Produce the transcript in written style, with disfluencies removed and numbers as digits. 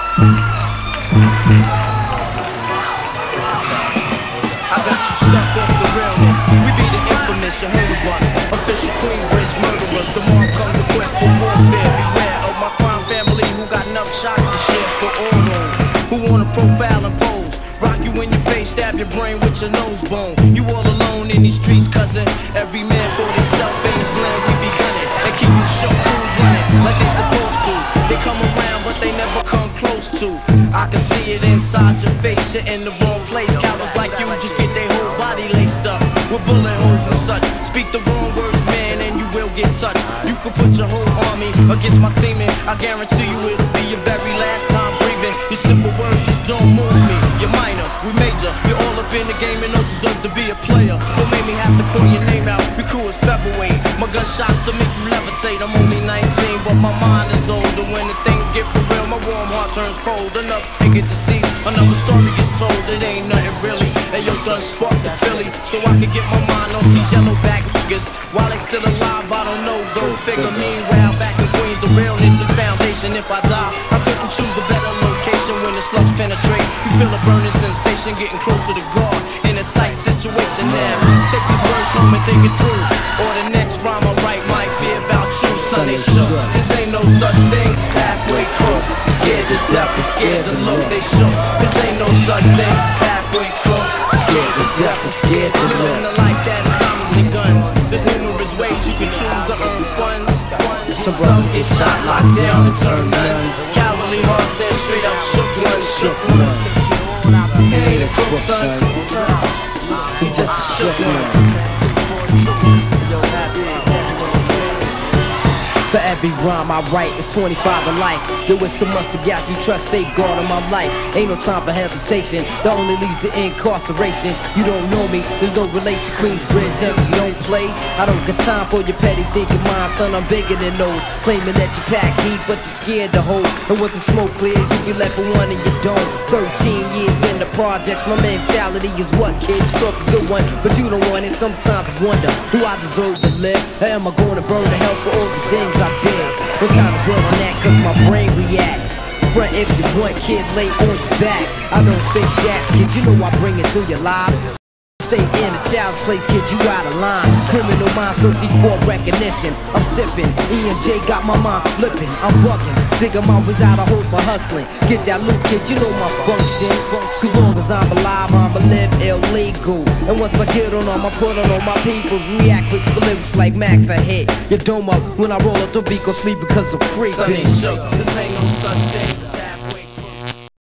I got you stuck off the realness. We be the infamous, your holy one. Official Queensbridge murderers. The mob comes equipped for warfare. Beware of my crime family who got enough shots to share for all those who wanna profile and pose. Rock you in your face, stab your brain with your nose bone. You all alone in these streets, cousin. Every man for himself in his land. We be gunning and keep you show crews running like they supposed to. They come around, but they never come close to. I can see it inside your face. You're in the wrong place. Cowards like you just get their whole body laced up with bullet holes and such. Speak the wrong words, man, and you will get touched. You can put your whole army against my team, and I guarantee you it'll be your very last time breathing. Your simple words just don't move me. You're minor, we major. You're all up in the game and don't deserve to be a player. Don't make me have to call your name out. Your crew is featherweight. My gunshots will make you levitate. I'm only 19, but my mind is older. When the things get for real, my warm heart turns cold. Enough to get deceased, another story gets told. It ain't nothing really. And yo, done sparked the Philly, so I can get my mind off these yellowback niggas. While they still alive, I don't know, go figure. Meanwhile, back in Queens, the realness, the foundation. If I die, I couldn't choose a better location. When the slugs penetrate, you feel a burning sensation, getting closer to God in a tight situation. Now, take these words home and think it through, or the next rhyme I write might be about you. Son, they shook. This ain't no such thing as halfway cross. Scared to death and scared to look, they shook. This ain't no such thing as halfway cross. Scared to death and scared to look. Living a life that is diamonds and guns. There's numerous ways you can choose to earn funds. Some get shot, locked down, and turn nuns. Cowardly hearts and straight up shook ones. Shook ones. He ain't a crook, son. He just a shook one. For every rhyme I write, it's 25 to life. There was so much to gas you trust, safeguard in my life. Ain't no time for hesitation, that only leads to incarceration. You don't know me, there's no relation. Queensbridge, if you don't play, I don't got time for your petty thinking mind. Son, I'm bigger than those, claiming that you pack heat, but you're scared to hold. And once the smoke clears, you be left for one and you don't. 13 years in the projects, my mentality is what, kid? You talk a good one, but you don't want it. Sometimes I wonder, do I deserve to live? Or am I going to burn to hell for all the things I did? No time to dwell on that, cause my brain reacts. Front if you want, kid, lay on your back. I don't think that, kid, you know I bring it to your life. Stay in a child's place, kid, you out of line. Criminal minds thirsty for recognition. I'm sipping, E&J got my mind flipping. I'm bugging, think I'm always out of hope for hustling. Get that loot, kid, you know my function. As long as I'm alive, I'ma live illegal. And once I get on them, I put on all my peoples. React with the lyrics like Max, I hit your dome up. When I roll up, don't be gon' sleep because I'm creeping. This ain't no such thing.